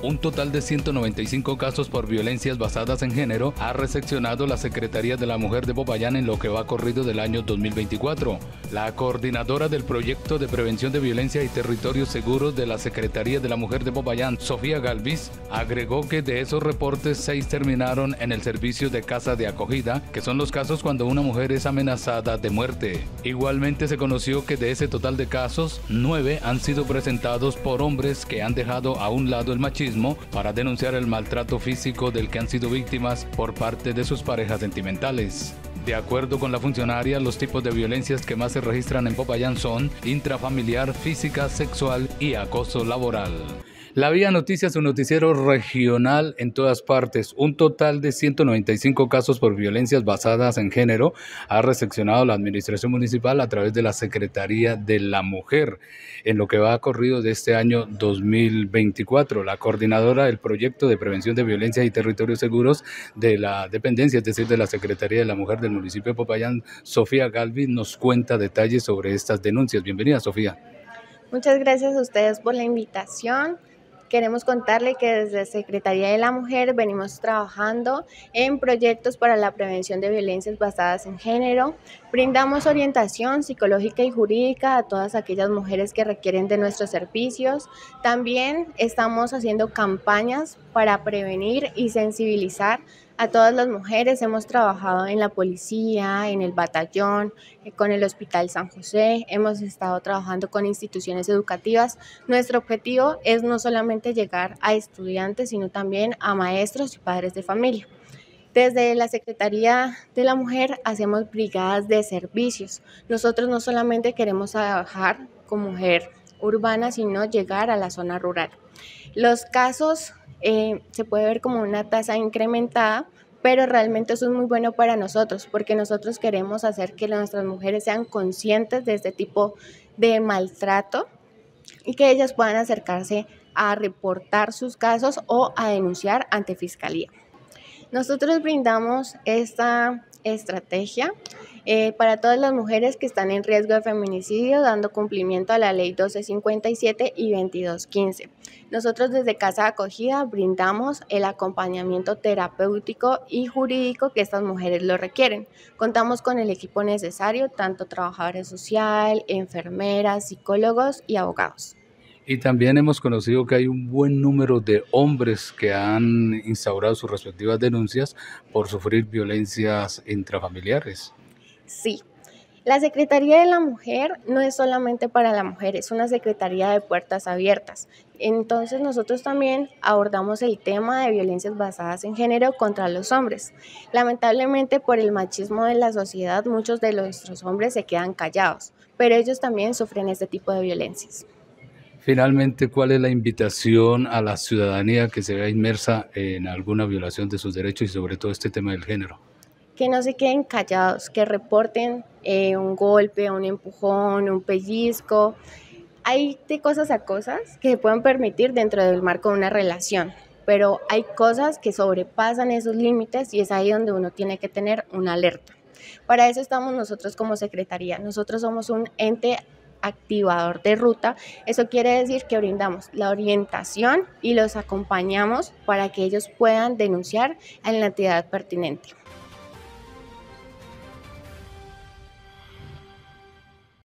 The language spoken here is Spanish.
Un total de 195 casos por violencias basadas en género ha recepcionado la Secretaría de la Mujer de Popayán en lo que va corrido del año 2024. La coordinadora del Proyecto de Prevención de Violencia y Territorios Seguros de la Secretaría de la Mujer de Popayán, Sofía Galvis, agregó que de esos reportes 6 terminaron en el servicio de casa de acogida, que son los casos cuando una mujer es amenazada de muerte. Igualmente se conoció que de ese total de casos, 9 han sido presentados por hombres que han dejado a un lado el machismo para denunciar el maltrato físico del que han sido víctimas por parte de sus parejas sentimentales. De acuerdo con la funcionaria, los tipos de violencias que más se registran en Popayán son intrafamiliar, física, sexual y acoso laboral. La Vía Noticias, un noticiero regional en todas partes. Un total de 195 casos por violencias basadas en género ha recepcionado la Administración Municipal a través de la Secretaría de la Mujer en lo que va corrido de este año 2024. La coordinadora del Proyecto de Prevención de Violencia y Territorios Seguros de la dependencia, es decir, de la Secretaría de la Mujer del municipio de Popayán, Sofía Galvis, nos cuenta detalles sobre estas denuncias. Bienvenida, Sofía. Muchas gracias a ustedes por la invitación. Queremos contarle que desde Secretaría de la Mujer venimos trabajando en proyectos para la prevención de violencias basadas en género. Brindamos orientación psicológica y jurídica a todas aquellas mujeres que requieren de nuestros servicios. También estamos haciendo campañas para prevenir y sensibilizar a todas las mujeres. Hemos trabajado en la policía, en el batallón, con el Hospital San José, hemos estado trabajando con instituciones educativas. Nuestro objetivo es no solamente llegar a estudiantes, sino también a maestros y padres de familia. Desde la Secretaría de la Mujer hacemos brigadas de servicios. Nosotros no solamente queremos trabajar con mujer urbana, sino llegar a la zona rural. Los casos se puede ver como una tasa incrementada, pero realmente eso es muy bueno para nosotros, porque nosotros queremos hacer que nuestras mujeres sean conscientes de este tipo de maltrato y que ellas puedan acercarse a reportar sus casos o a denunciar ante Fiscalía. Nosotros brindamos esta estrategia para todas las mujeres que están en riesgo de feminicidio, dando cumplimiento a la ley 1257 y 2215. Nosotros desde Casa de Acogida brindamos el acompañamiento terapéutico y jurídico que estas mujeres lo requieren. Contamos con el equipo necesario, tanto trabajadores social, enfermeras, psicólogos y abogados. Y también hemos conocido que hay un buen número de hombres que han instaurado sus respectivas denuncias por sufrir violencias intrafamiliares. Sí. La Secretaría de la Mujer no es solamente para la mujer, es una secretaría de puertas abiertas. Entonces nosotros también abordamos el tema de violencias basadas en género contra los hombres. Lamentablemente por el machismo de la sociedad muchos de nuestros hombres se quedan callados, pero ellos también sufren este tipo de violencias. Finalmente, ¿cuál es la invitación a la ciudadanía que se vea inmersa en alguna violación de sus derechos y sobre todo este tema del género? Que no se queden callados, que reporten un golpe, un empujón, un pellizco. Hay de cosas a cosas que se pueden permitir dentro del marco de una relación, pero hay cosas que sobrepasan esos límites y es ahí donde uno tiene que tener una alerta. Para eso estamos nosotros como Secretaría. Nosotros somos un ente activador de ruta. Eso quiere decir que brindamos la orientación y los acompañamos para que ellos puedan denunciar en la entidad pertinente.